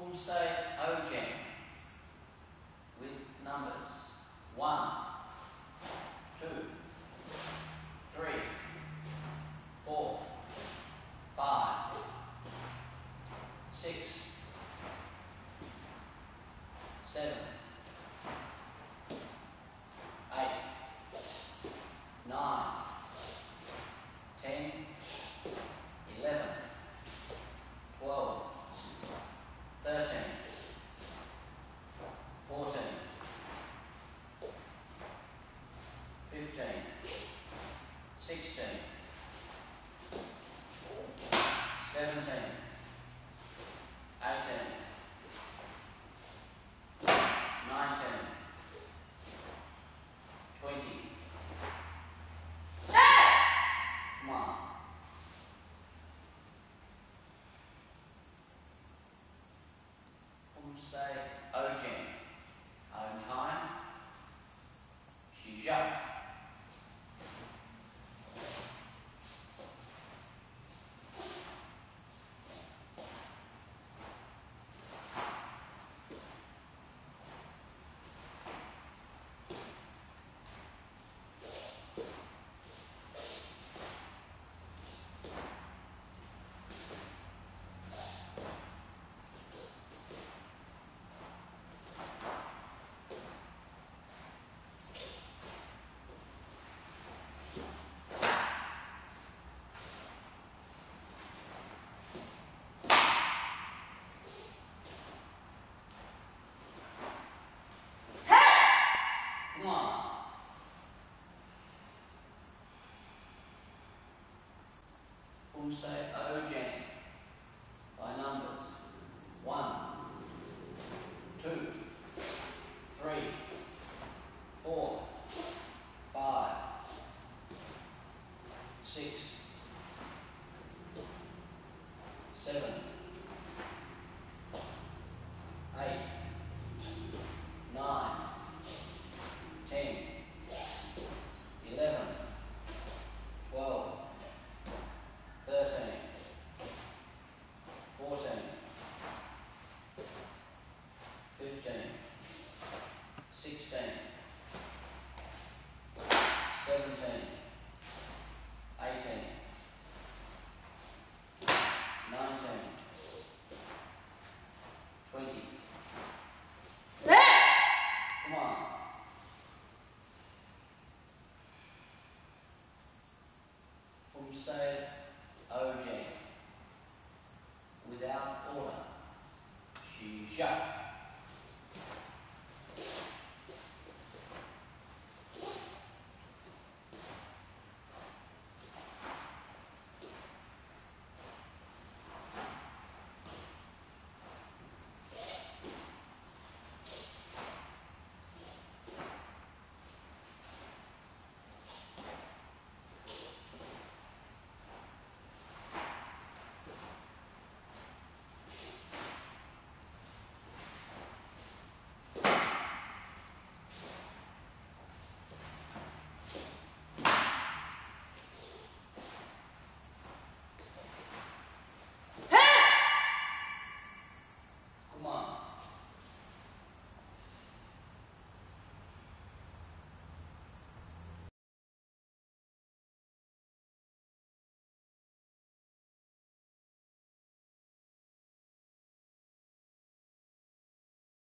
say Jang with numbers 1, 2, 3, 4, 5, 6, 7, 8, 9, 10, 11, 12, 13, 14, 15, 16, 17, 18, 19, 20. Come on. Say Jang. Own time. Taegeuk. Come on. Say Jang by numbers 1, 2, 3, 4, 5, 6,